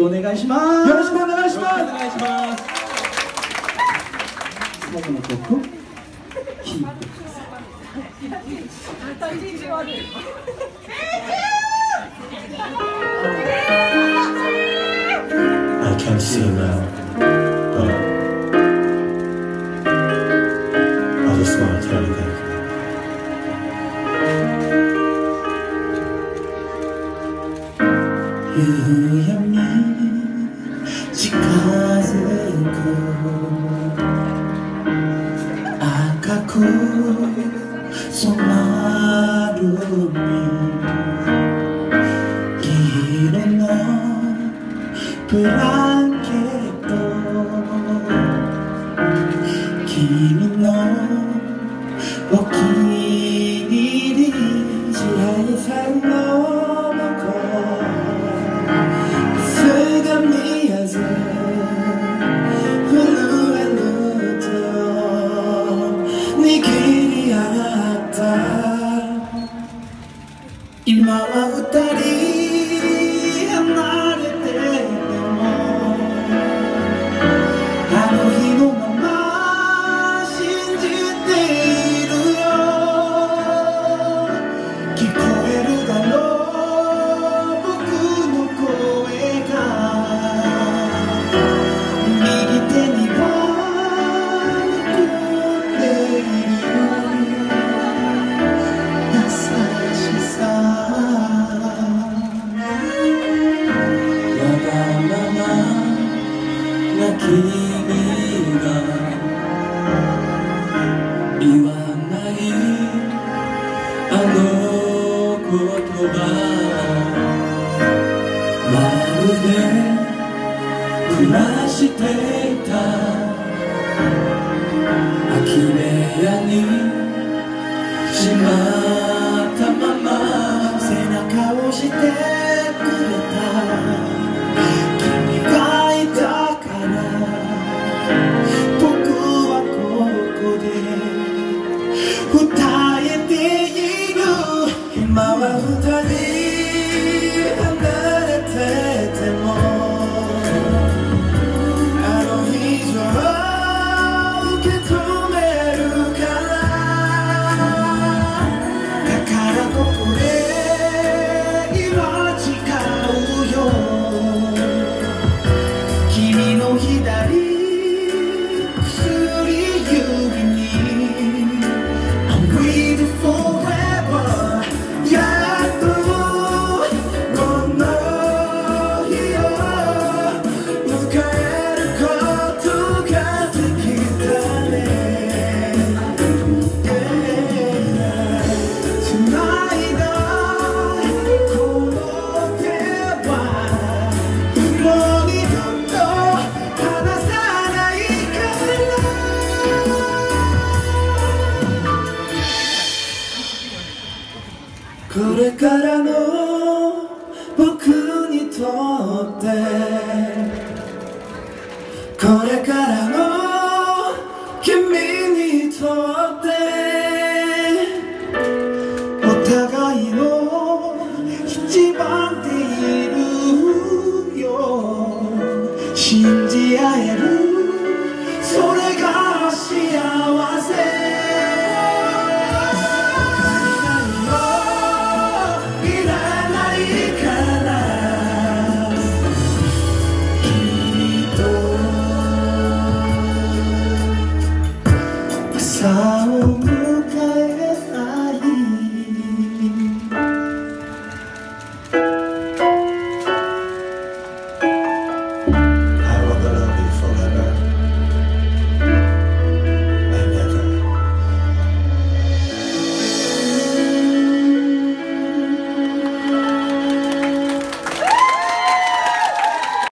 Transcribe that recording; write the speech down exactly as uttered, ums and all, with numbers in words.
くお願いします。 よろしくお願いします。 お願いします。最後の曲を聴いてください。 I can't see now, but I just want to tell you that夕闇近づく赤く染まる黄色のブランケット君のお気に入り支配さんの向こうすが見えず震えぬ手を握り合った今は二人離れててもあの日のまま信じているよ聞こえるだろう僕の声が右手には残っている優しさわがままな君が言わないあの言葉まるで暮らしていた空き部屋にしまったまま背中を押してくれた君がいたから僕はここで歌えている今は二人離れててもあの日以上受け止めるからだからここで今誓うよ君の左薬指に I'm waiting forever やっとこの日を迎えることができたね Tonight この手はもう二度と離さないからこれからの僕にとってこれから